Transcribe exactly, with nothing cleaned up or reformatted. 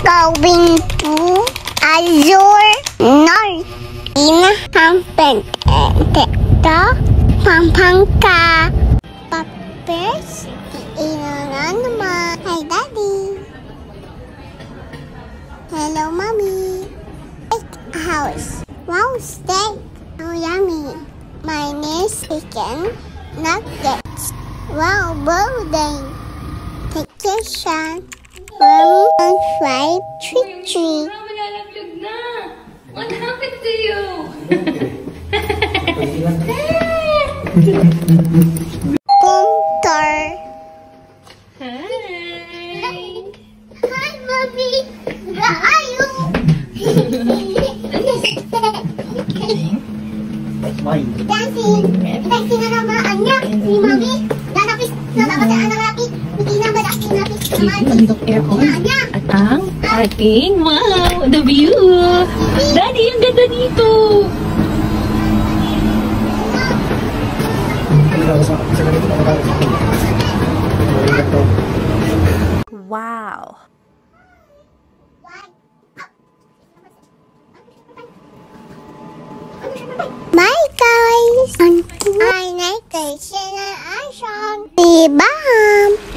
going to Azure North in Hampton to Pampanga. Papers, iinan naman. Hi, Daddy. Hello, Mommy. Steak house. Wow, steak. Oh, yummy. My name's chicken nuggets. Wow, bowling. Staycation. Warm on fried tree. Malalaglag na. What happened to you? Home tour. Hi. Hi, Mommy. Where are you? Dancing. Dancing na naman niya. Si Mommy. Nanapis. Nababasaan ng lapis. Hindi na ba dapat napis naman? Ang aircon. At ang parking. Wow, the view. Daddy, ang ganda dito. Wow. Bye guys! I like the channel. Di ba?